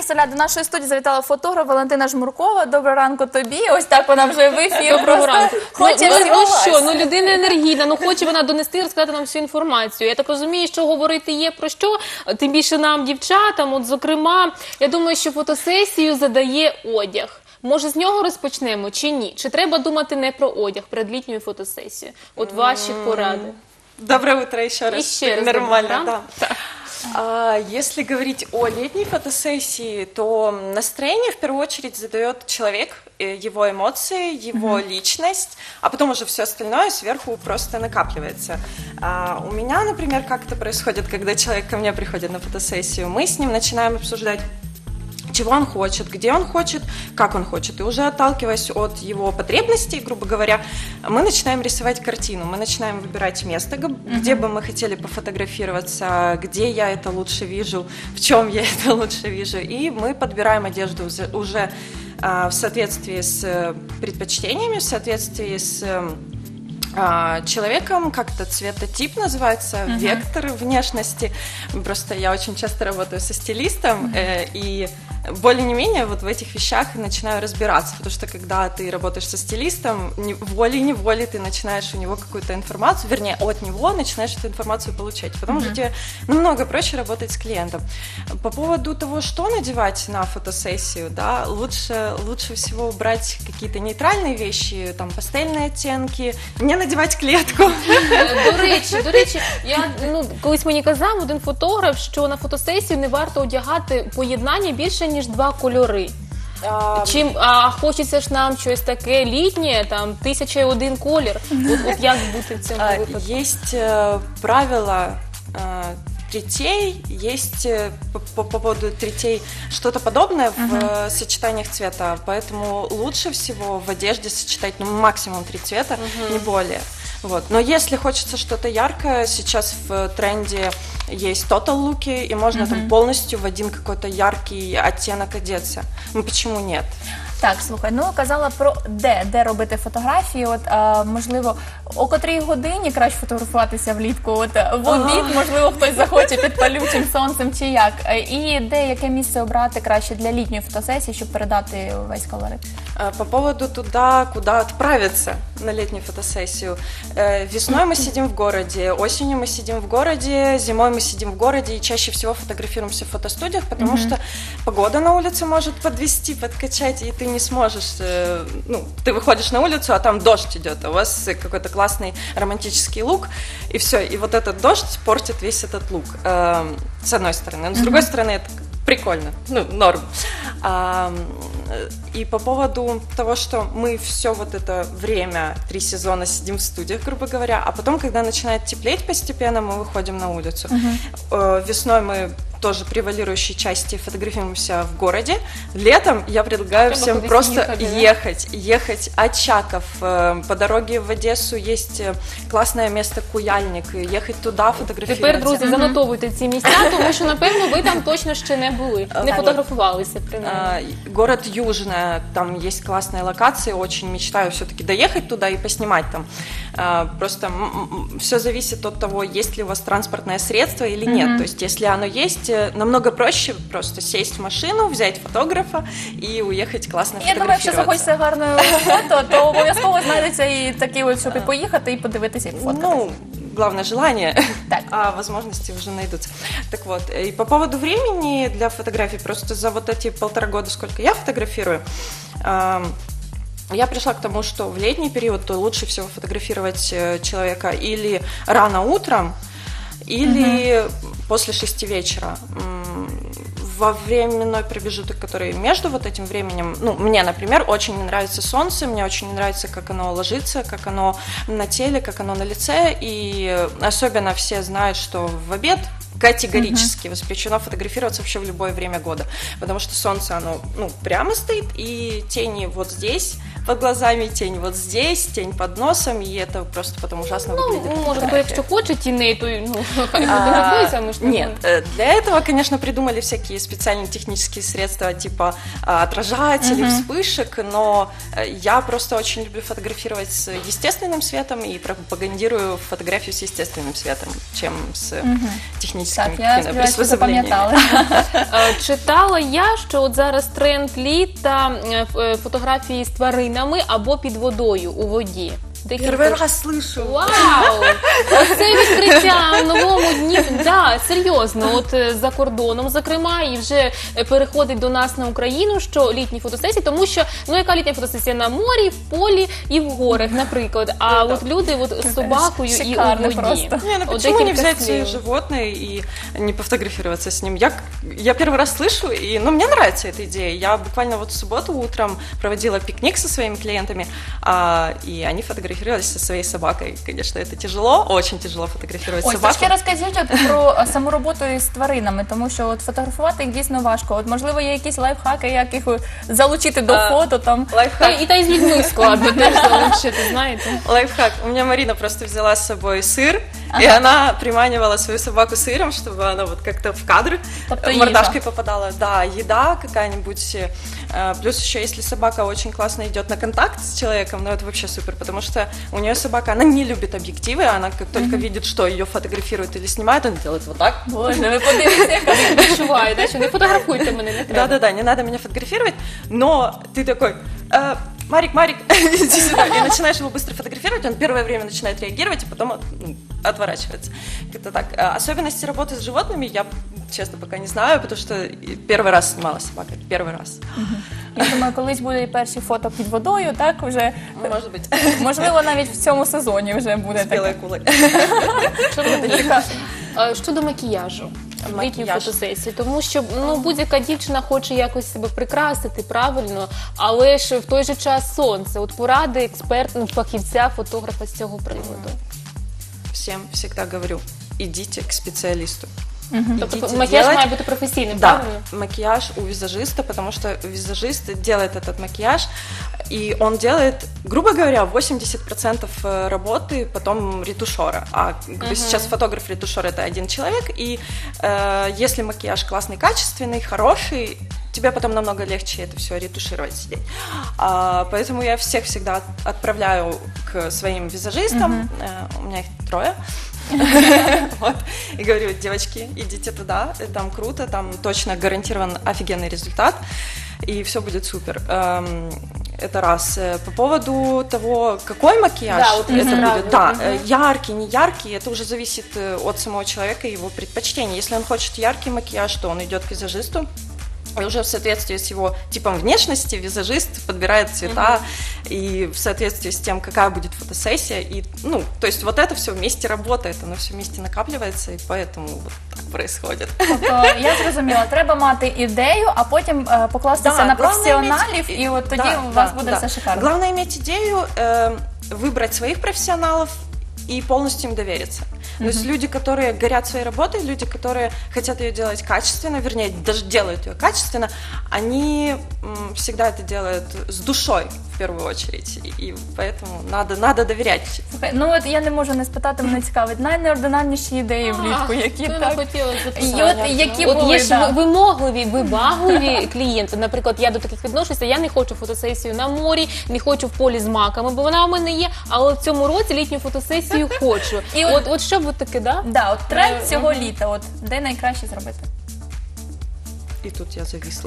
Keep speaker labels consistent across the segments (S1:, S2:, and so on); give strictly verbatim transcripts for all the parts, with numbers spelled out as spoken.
S1: представляю, до нашої студії завітала фотограф Валентина Жмуркова. Доброго ранку тобі. Ось так вона вже в ефірі.
S2: Доброго ранку.
S1: Хоче
S2: ну, ну
S1: всього
S2: що,
S1: вас.
S2: ну людина енергійна, ну хоче вона донести, розказати нам всю інформацію. Я так розумію, що говорити є про що, тим більше нам, дівчатам, от зокрема, я думаю, що фотосесію задає одяг. Може, з нього розпочнемо чи ні? Чи треба думати не про одяг перед літньою фотосесією? От ваші поради.
S3: Доброе утро еще раз.
S2: Еще раз
S3: Нормально,
S2: доброе
S3: да. А, если говорить о летней фотосессии, то настроение в первую очередь задает человек, э, его эмоции, его mm-hmm. личность, а потом уже все остальное сверху просто накапливается. А, у меня, например, как это происходит, когда человек ко мне приходит на фотосессию, мы с ним начинаем обсуждать, чего он хочет, где он хочет, как он хочет. И уже отталкиваясь от его потребностей, грубо говоря, мы начинаем рисовать картину, мы начинаем выбирать место, где бы мы хотели пофотографироваться, где я это лучше вижу, в чем я это лучше вижу. И мы подбираем одежду уже в соответствии с предпочтениями, в соответствии с человеком, как-то цветотип называется, uh-huh. вектор внешности. Просто я очень часто работаю со стилистом, uh-huh. э, и более не менее вот в этих вещах начинаю разбираться, потому что когда ты работаешь со стилистом, волей-неволей ты начинаешь у него какую-то информацию, вернее, от него начинаешь эту информацию получать, потом uh-huh. уже тебе намного проще работать с клиентом. По поводу того, что надевать на фотосессию, да, лучше, лучше всего брать какие-то нейтральные вещи, там, пастельные оттенки, не надівати клітку.
S2: До речі, до речі, я, ну, колись мені казав один фотограф, що на фотосесію не варто одягати поєднання більше, ніж два кольори. А, Чим, а хочеться ж нам щось таке літнє, там, тисяча і один колір. От, от як бути в цьому випадку?
S3: Є правила третей, есть по, по поводу третей что-то подобное uh-huh. в сочетаниях цвета, поэтому лучше всего в одежде сочетать ну, максимум три цвета, uh-huh. не более. Вот. Но если хочется что-то яркое, сейчас в тренде есть total луки, и можно uh-huh. там полностью в один какой-то яркий оттенок одеться. Ну почему нет?
S1: Так, слухай, ну казала про де, де робити фотографії, от, а, можливо, о котрій годині краще фотографуватися влітку, от, в обід, можливо, хтось захоче під палючим сонцем чи як, і де, яке місце обрати краще для літньої фотосесії, щоб передати весь колорит?
S3: По поводу туда, куда отправиться на летнюю фотосессию. Весной мы сидим в городе, осенью мы сидим в городе, зимой мы сидим в городе и чаще всего фотографируемся в фотостудиях, потому mm-hmm. что погода на улице может подвести, подкачать, и ты не сможешь, ну, ты выходишь на улицу, а там дождь идет, а у вас какой-то классный романтический лук, и все, и вот этот дождь портит весь этот лук, с одной стороны, но с другой mm-hmm. стороны это прикольно, ну, норм. А, и по поводу того, что мы все вот это время, три сезона сидим в студиях, грубо говоря, а потом, когда начинает теплеть постепенно, мы выходим на улицу. Uh-huh. Весной мы тоже превалирующей части фотографируемся в городе. Летом я предлагаю Прямо всем просто ехали, ехать, да? ехать. Очаков. По дороге в Одессу есть классное место Куяльник. Ехать туда фотографироваться.
S2: Тепер, друзі, занотовуйте ці місця, тому що, напевно, ви там точно ще не були, не фотографувалися, принаймні.
S3: Город Южная, там есть классные локации, очень мечтаю все-таки доехать туда и поснимать там. Просто все зависит от того, есть ли у вас транспортное средство или нет. Mm-hmm. То есть, если оно есть, намного проще просто сесть в машину, взять фотографа і уїхати класно фотографуватися.
S1: Я думаю, якщо захочеться гарного фото, то обов'язково знайдеться і такий от, щоб і поїхати, і подивитися, як фоткатися.
S3: Ну, главное желание,
S1: так.
S3: а возможности уже найдутся. Так вот, и по поводу времени для фотографий, просто за вот эти полтора года, сколько я фотографирую, я пришла к тому, что в летний период то лучше всего фотографировать человека или рано утром, или uh-huh. после шести вечера. Во временной промежуток, который между вот этим временем, ну, мне, например, очень не нравится солнце, мне очень не нравится, как оно ложится, как оно на теле, как оно на лице, и особенно все знают, что в обед категорически uh-huh. воспрещено фотографироваться вообще в любое время года, потому что солнце, оно, ну, прямо стоит, и тени вот здесь, под глазами тень вот здесь, тень под носом, и это просто потом ужасно выглядит.
S2: Ну,
S3: на
S2: може,
S3: фотографии.
S2: якщо хоче тіней, то ну, хай
S3: А,
S2: фотографується, ми ж не
S3: Нет, э, для этого, конечно, придумали всякие специальные технические средства типа а, отражателей, вспышек, но э, я просто очень люблю фотографировать с естественным светом и пропагандирую фотографию с естественным светом, чем с техническими
S1: Так, я сподіваюся, що
S3: приспособлениями.
S1: запам'ятали.
S2: Е, Читала я, що от зараз тренд літа е, ф- е, фотографії з тваринами або під водою у воді. Декілька
S3: Первый раз слышу.
S2: Вау! Оце відкриття в новому дні. Да, серйозно, от е, за кордоном, зокрема, і вже е, переходить до нас на Україну, що літні фотосесії, тому що, ну, яка літня фотосесія на морі, в полі і в горах, наприклад. А от люди от з собакою і у
S1: Шикарно
S2: воді.
S1: просто.
S3: Не, ну
S2: От
S3: почему не
S2: декілька
S3: взять
S2: слів.
S3: животное и не пофотографироваться с ним? Я, я первый раз слышу, и ну, мне нравится эта идея. Я буквально вот в субботу утром проводила пикник со своими клиентами, а, и они фотографировались со своей собакой. Конечно, это тяжело, очень тяжело фотографировать
S1: Ось,
S3: собаку.
S1: трошки розкажіть от про е, саму роботу із тваринами, тому що от фотографувати їх дійсно важко. От, можливо, є якісь лайфхаки, як їх залучити до
S3: А,
S1: фото, там.
S2: Та,
S3: Лайфхак.
S2: і та й з людьми складно теж залучити, знаєте.
S3: Лайфхак. У меня Марина просто взяла с собой сыр, и она приманивала свою собаку сыром, чтобы она вот как-то в кадр
S1: Тобто
S3: э, мордашкой
S1: їжа.
S3: попадала. Да, еда какая-нибудь. э, Плюс еще, если собака очень классно идет на контакт с человеком, ну это вообще супер, потому что у нее собака, она не любит объективы, она как только видит, что ее фотографируют или снимают, она делает вот так.
S1: Боже, ви подивіться, яка
S2: Відчуваю, да, що не фотографуйте мене, не треба.
S3: Да-да-да, не надо меня фотографировать, но ты такой... «Э, Марик, Марик, иди сюда. И начинаешь его быстро фотографировать, он первое время начинает реагировать, и потом ну, отворачивается. Как-то так. А особенности работы с животными я, честно, пока не знаю, потому что первый раз снимала собаку, первый раз.
S1: Я думаю, колись буде і перші фото під водою, так, вже,
S3: Ну, может быть,
S1: можливо, навіть в цьому сезоні вже буде
S3: с белой
S1: таке.
S3: акулой.
S2: Чоловіка. А, Щодо макіяжу. В літній
S3: Макіяж.
S2: фотосесії, тому що ну будь-яка дівчина хоче якось себе прикрасити правильно, але ж в той же час сонце. От поради експерт, ну, фахівця, фотографа з цього приводу.
S3: Всем всегда говорю, идите к специалисту.
S2: Тобто
S3: Идите
S2: макіяж
S3: делать.
S2: має бути професійним,
S3: Да,
S2: правильно?
S3: макияж у визажиста, потому что визажист делает этот макияж, и он делает, грубо говоря, восемьдесят процентов работы потом ретушера. А как бы сейчас фотограф-ретушер — это один человек, и э, если макияж классный, качественный, хороший, тебе потом намного легче это все ретушировать, сидеть. А, поэтому я всех всегда отправляю к своим визажистам, э, у меня их трое. Вот. И говорю, девочки, идите туда, там круто, там точно гарантирован офигенный результат, и все будет супер. Эм, Это раз. Э, По поводу того, какой макияж
S2: Да, вот
S3: это
S2: это правда.
S3: будет, да,
S2: Мгм.
S3: э, яркий, не яркий, это уже зависит э, от самого человека и его предпочтений. Если он хочет яркий макияж, то он идет к визажисту. И уже в соответствии с его типом внешности визажист подбирает цвета и в соответствии с тем, какая будет фотосессия. И, ну, то есть вот это все вместе работает, оно все вместе накапливается, и поэтому вот так происходит.
S1: Тобто, я зрозуміла, треба мати ідею, а потім е, покластися
S3: Да,
S1: на
S3: главное
S1: професіоналів,
S3: иметь-
S1: і от тоді
S3: Да,
S1: у вас
S3: да,
S1: буде
S3: да.
S1: все шикарно.
S3: Главное иметь идею, э, выбрать своих профессионалов и полностью им довериться. То есть люди, которые горят своей работой, люди, которые хотят ее делать качественно, вернее, даже делают ее качественно, они м, всегда это делают с душой в первую очередь, и, и поэтому надо, надо доверять.
S1: Слухай, ну от я не можу не спитати, мене цікавить найнеординарніші ідеї влітку, які
S2: Хто не
S1: так.
S2: хотіла
S1: І
S2: записати?
S1: от які
S2: От
S1: були,
S2: є ж
S1: да.
S2: вимогливі, вибагливі клієнти. Наприклад, я до таких відношуся, я не хочу фотосесію на морі, не хочу в полі з маками, бо вона у мене є, але в цьому році літню фотосесію хочу.
S1: І
S2: І
S1: от-
S2: от, от що б таке, да?
S1: Да, от тренд
S2: Е,
S1: цього
S2: мгм.
S1: літа, от де найкраще зробити?
S3: И тут я зависла.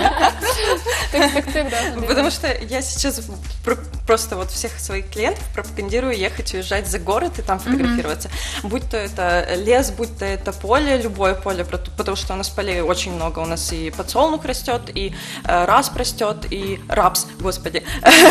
S2: Так, так, так, да.
S3: Потому что я сейчас про- просто вот всех своих клиентов пропагандирую ехать, уезжать за город и там фотографироваться. Будь то это лес, будь то это поле, любое поле, про- потому что у нас полей очень много. У нас и подсолнух растет, и э, расп растет, и рапс, господи,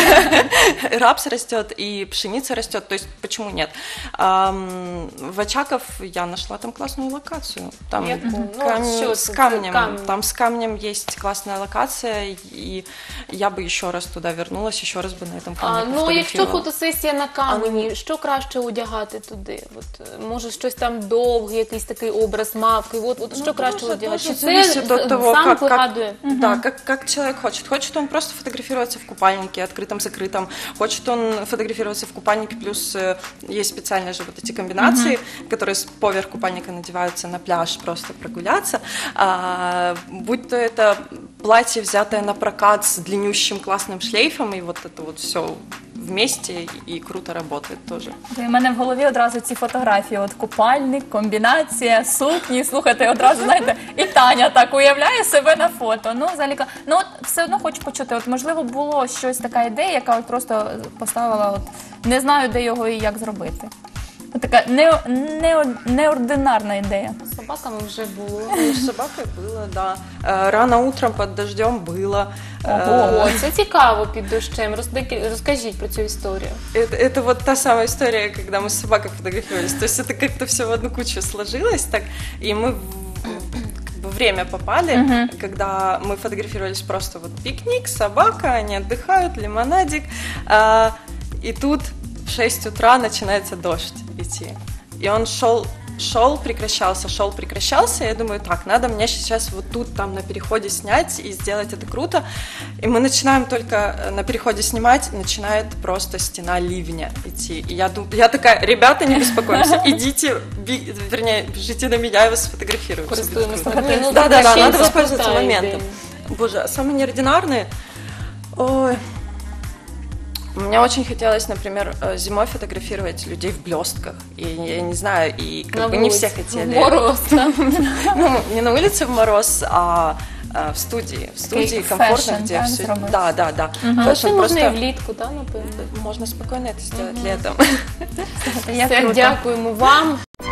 S3: рапс растет, и пшеница растет. То есть почему нет? Ам, В Очаков я нашла там классную локацию. Там
S2: Яку? Ну,
S3: камень-
S2: что
S3: с
S2: это?
S3: камнем.
S2: Камень.
S3: Там с камнем есть классная локация, и я бы еще раз туда вернулась, еще раз бы на этом
S2: А, А, ну, а якщо
S3: пофотографировала.
S2: фотосесія на камені, що краще одягати туди? От, е, може, щось там довге, якийсь такий образ мавки, от, от що
S3: Ну,
S2: краще
S3: тоже-
S2: одягати? Чи
S3: тоже
S2: це
S3: зависит от того,
S2: сам
S3: как, как,
S2: вигадує?
S3: да, как, как человек хочет. Хочет он просто фотографироваться в купальнике, открытом, закрытом. Хочет он фотографироваться в купальнике, плюс э, есть специальные же вот эти комбинации, которые с- поверх купальника надеваются на пляж, просто прогуляться. А, будь то это платье, взятое на прокат с длиннющим классным шлейфом, и вот это вот все вместе и круто работает тоже.
S1: У мене в голові одразу ці фотографії, от купальник, комбінація, сукні. Слухайте, одразу знаєте, і Таня так уявляє себе на фото. Ну, взагалі, ну от все одно хочу почути. От можливо було щось така ідея, яка от просто поставила, от не знаю, де його і як зробити. От така не, не, неординарна ідея.
S2: З собаками вже було.
S3: Ну, с собакой было, да. Э, Рано утром под дождем было. Э,
S2: О, це цікаво під дощем. Роздаки- Розкажіть про цю історію.
S3: Это, это вот та самая история, когда мы с собакой фотографировались. То есть это как-то все в одну кучу сложилось так, и мы в как бы время попали, когда мы фотографировались просто вот пикник, собака, они отдыхают, лимонадик, а, и тут в шесть утра начинается дождь идти. И он шел, шел, прекращался, шел, прекращался. Я думаю, так, надо мне сейчас вот тут, там, на переходе снять и сделать это круто. И мы начинаем только э, на переходе снимать, начинает просто стена ливня идти. И я, дум- я такая, ребята, не беспокоимся, идите, би- вернее, бежите на меня, я вас сфотографирую. Всё будет
S2: Користуємося.
S3: круто.
S2: Ні, ну,
S3: Да, да, да,
S2: ще й
S3: надо воспользоваться
S2: запитаю
S3: моментом.
S2: ідею.
S3: Боже, а самые неординарные? Ой. Мне очень хотелось, например, э, зимой фотографировать людей в блестках. И я не знаю, и как
S2: На
S3: бы не
S2: вулиці.
S3: все хотели.
S2: Мороз, так?
S3: Ну, не на улице в мороз, а э, в студии. В студии
S1: Такий
S3: комфортно,
S1: фэшн,
S3: где
S1: да,
S3: все.
S1: зробити.
S3: Да, да, да.
S2: Але
S3: Фэшн
S2: це можна
S3: просто-
S2: і влітку, так, напевно.
S3: Можно спокойно это сделать летом.
S1: Як
S2: Все,
S1: круто.
S2: дякуємо вам.